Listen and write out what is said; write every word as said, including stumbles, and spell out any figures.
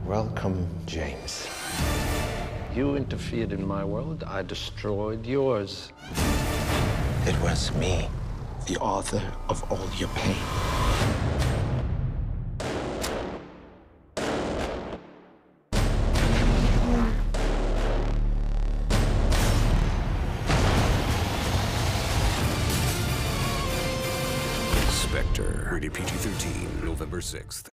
Welcome, James. You interfered in my world, I destroyed yours. It was me, the author of all your pain. Spectre. Rated P G thirteen. November sixth.